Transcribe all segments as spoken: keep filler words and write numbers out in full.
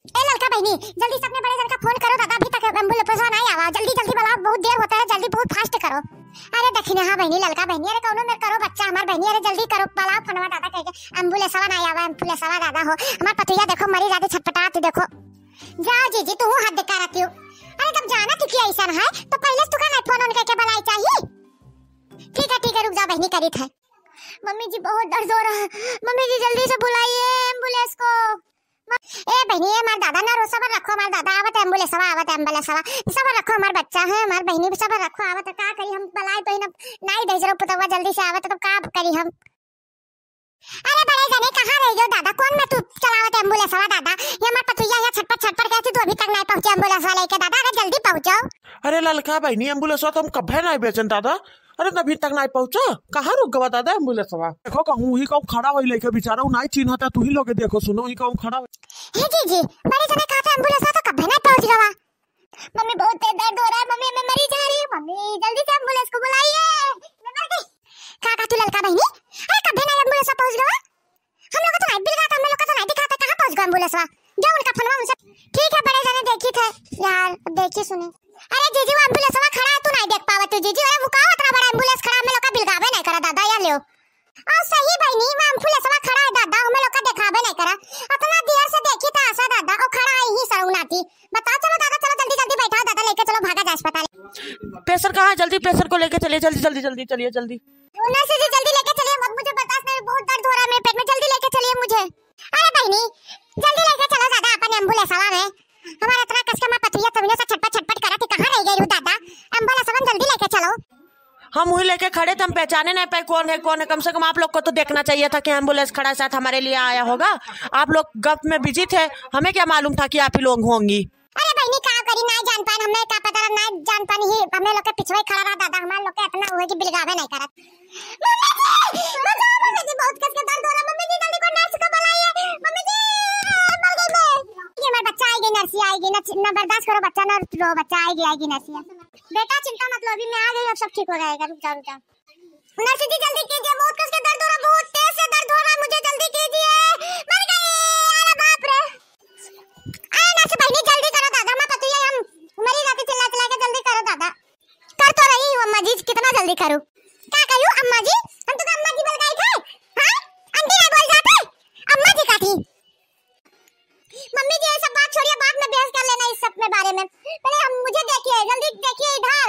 ए लड़का बहनी, जल्दी से अपने बड़े जन का फोन करो दादा, अभी तक एम्बुलेंस नहीं आवा। जल्दी जल्दी बुलाओ, बहुत देर होता है, जल्दी बहुत फास्ट करो। अरे दक्षिण हाँ बहनी, लड़का बहनी, अरे कौनो में करो बच्चा हमार बहनी, अरे जल्दी करो, बुलाओ फोनवा दादा कह के। एम्बुलेंस नहीं आवा, एम्बुलेंस दादा हो हमार पतिया, देखो मरी जाते छटपटाती, देखो जाओ जीजी तू हाथ दिखा रही हो। अरे जब जाना तू क्या ऐसा है तो पहले तू का फोन ऑन करके बुलाई चाहिए। ठीक है ठीक है, रुक जा बहनी, करी था। मम्मी जी बहुत दर्द हो रहा है, मम्मी जी जल्दी से बुलाइए एम्बुलेंस को। ए बहनी, हमार दादा ना रो, सबर रखो, हमार दादा आवत एम्बुलेंस आवत एम्बुलेंस सबर रखो, हमार बच्चा है, हमार बहनी भी सबर रखो, आवत का करी हम बलाई तो नहीं दे जरो पुतवा जल्दी से आवत तो का करी हम। अरे बड़े जने कहां रह गयो दादा, कौन में तू चलावत एम्बुलेंस वाला दादा, ये हमार पतुया यहाँ छटपट छटपट कहती तू अभी तक नहीं पहुंचे एम्बुलेंस वाले के दादा, अरे जल्दी पहुंचो। अरे ललका बहनी, एम्बुलेंस तो हम कभी नहीं बेचन दादा, अरे अभी तक नहीं पहुंचा, कहाँ रुक गवा दादा एम्बुलेंस वा। देखो कहूँ ही कहूँ खड़ा हुई लेके बेचारा नहीं चिन्हता, तू ही लोग देखो सुनो ही कहूँ खड़ा हे जी जी, बड़े जने कहा था एम्बुलेंस तो कभी नहीं पहुंच गवा। मम्मी बहुत तेज दर्द हो रहा है, मम्मी मैं मरी जा रही हूँ, मम्मी जल्दी से एम्बुलेंस को बुलाइए, मैं मर गई। कहा का तू ललका बहनी, अरे कभी नहीं एम्बुलेंस पहुंच गवा, हम लोग तो नहीं बिल गया, हम लोग तो नहीं दिखाता, कहां पहुंच गया एम्बुलेंस वा, जाओ उनका फोनवा उनसे। ठीक है बड़े जने देखी थे यार, देखिए सुने। अरे जीजी वो एम्बुलेंस वा खड़ा है, तू नहीं देख पावत जीजी, अरे वो का इतना बड़ा एम्बुलेंस खड़ा, हम लोग का बिलगावे नहीं करा दादा, या लियो आ सही बहनी, वो एम्बुलेंस वा खड़ा है दादा, हम लोग का दिखावे नहीं करा, इतना देर से देखी था आशा दादा, और खड़ा है ही सरुनाती। बताओ चलो दादा, चलो जल्दी जल्दी बैठाओ दादा, लेके चलो भागा जा अस्पताल। पेशेंट कहाँ है, जल्दी पेशेंट को लेके चलिए, जल्दी जल्दी जल्दी चलिए जल्दी। नर्स जी जल्दी लेके चलिए, मत मुझे बर्दाश्त नहीं, बहुत दर्द हो रहा है मेरे पेट में, जल्दी लेके चलिए मुझे। अरे बहनी जल्दी लेके चलो दादा अपन एम्बुलेंस वाला में, हमारा इतना कस्टमर पतिया तभी से छटपट छटपट करा थी, कहां रह गई रू दादा, एम्बुलेंस वाला जल्दी लेके चलो। हम वही लेके खड़े थे, हम पहचाने नहीं पाए कौन है कौन है, कम से कम आप लोग को तो देखना चाहिए था कि एम्बुलेंस खड़ा साथ हमारे लिए आया होगा, आप लोग गप में बिजी थे, हमें क्या मालूम था कि आप ही लोग होंगी। अरे बहनी का करी, नहीं जान पाए, हमें क्या पता, नहीं जान पानी ही, हमें लोग के पिछवे खड़ा रहा दादा, हमारे लोग के इतना हुए कि बिलगावे नहीं करत। मम्मी जी बचाओ, मम्मी जी बहुत कस के दर्द हो रहा, मम्मी जी जल्दी को नर्स को बुलाइए, मम्मी जी मर गई मैं, ये मेरा बच्चा आएगी, नर्स आएगी, न बर्दाश्त करो बच्चा, न रो बच्चा आएगी आएगी नर्स। बेटा चिंता मत लो, अभी मैं आ गई, अब सब ठीक हो जाएगा, रुक जाओ रुक जाओ। नर्स जी जल्दी कीजिए, बहुत कस के दर्द हो रहा, बहुत तेज से दर्द हो रहा, मुझे जल्दी कीजिए, मर गई, अरे बाप रे। अरे नर्स बहनी जल्दी करो दादा, मैं पतिया हम मरी जाती, चिल्ला चिल्ला के जल्दी करो दादा। कर तो रही हूं अम्मा जी, कितना जल्दी करूं, क्या करूं अम्मा जी, हम तो अम्मा जी बोल गए थे, हां आंटी नहीं बोल जाते, अम्मा जी का थी। मम्मी जी ये सब बात छोड़िए, बाद में बहस कर लेना इस सब में बारे में, पहले हम मुझे देखिए, जल्दी देखिए इधर।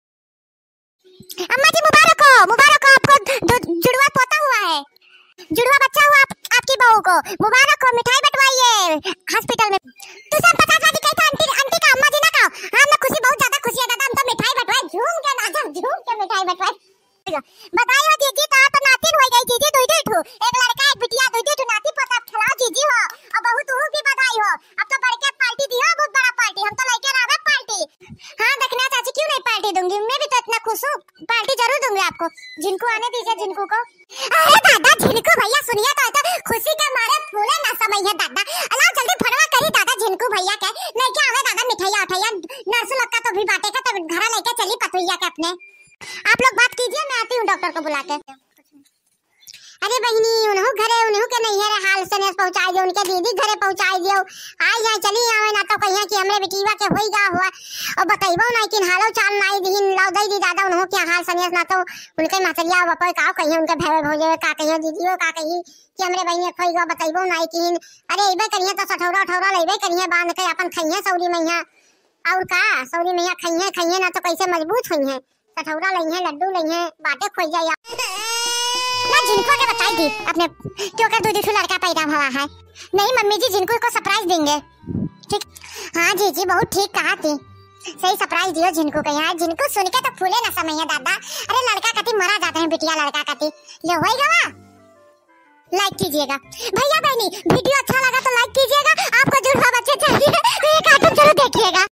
अम्मा जी मुबारक हो, मुबारक हो आपको, जुड़वा पोता हुआ है, जुड़वा बच्चा हुआ आप, आपकी बहू को मुबारक हो, मिठाई बंटवाइए हॉस्पिटल में। तू सब पचास वाली कही था आंटी, आंटी का अम्मा जी ना कहो, हां मैं खुशी, बहुत ज्यादा खुशी है दादा, हम तो मिठाई बंटवाए, झूम के दादा झूम के मिठाई बंटवाए। बताइए जीजी तो आप नातिन हो गई जीजी, दुई दुई ठू, एक लड़का एक बिटिया, दुई दुई ठू नाती पोता खिलाओ जीजी हो, और बहू तू भी बधाई हो, अब तो बढ़ के पार्टी दियो, बहुत बड़ा पार्टी, हम तो लेके आवे पार्टी। हां देखना चाची क्यों नहीं पार्टी दूंगी, मैं भी तो इतना खुश हूं, पार्टी जरूर दूंगी आपको, जिनको आने दीजिए जिनको को। अरे दादा झिनकू भैया सुनिए तो, तो खुशी के मारे फूले ना समझिए दादा, अल्लाह जल्दी फड़वा करी दादा झिनकू भैया के, नहीं क्या आवे दादा मिठाइया उठाइया, नर्स लोग का तो भी बाटे का, तो घर लेके चली पतुइया के अपने। आप लोग बात कीजिए, मैं आती हूँ डॉक्टर को बुला के। अरे बहनी उन्हों घरे उन्हों के नहीं है हाल से ने पहुंचाई दियो, उनके दीदी घरे पहुंचाई दियो, आई जाए चली आवे ना तो कहिया कि हमरे बेटीवा के होई गा हुआ, और बताइबो ना कि हालो चाल नाई दिन लाउ दई दी दादा, उन्हों के हाल सनियस ना तो उनके मातरिया बपय का कहिया, उनके भवे भौजे का कहिया, दीदीओ का कही कि हमरे बहनी खोई गा, बताइबो ना कि अरे इबे करिया तो सठौरा ठौरा लेबे करिया, बांध के अपन खइया सौरी मैया, और का सौरी मैया खइया खइया ना तो कैसे मजबूत होई है, सठौरा लई है, लड्डू लई है, बाटे खोई जाया ना, जिनको के बताई दी अपने क्यों कर दूधी लड़का पैदा हुआ है। नहीं मम्मी जी जिनको को सरप्राइज देंगे, ठीक हाँ जी जी बहुत ठीक कहा थी, सही सरप्राइज दियो जिनको के, यार जिनको सुन के तो फूले ना समझिए दादा, अरे लड़का कति मरा जाते हैं, बिटिया लड़का कति ले होएगा वा। लाइक कीजिएगा भैया बहनी, वीडियो अच्छा लगा तो लाइक कीजिएगा, आपको जुड़वा बच्चे चाहिए तो ये कार्टून जरूर देखिएगा।